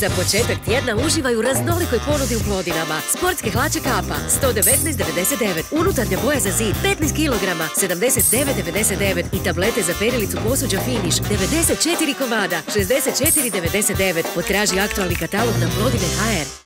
Za početak tjedna uživaj u raznolikoj ponudi u Plodinama. Sportske hlače Kapa 119,99, unutarnja boja za zid 15 kg 79,99 i tablete za perilicu posuđa Finish 94 komada 64,99. Potraži aktualni katalog na Plodine.hr.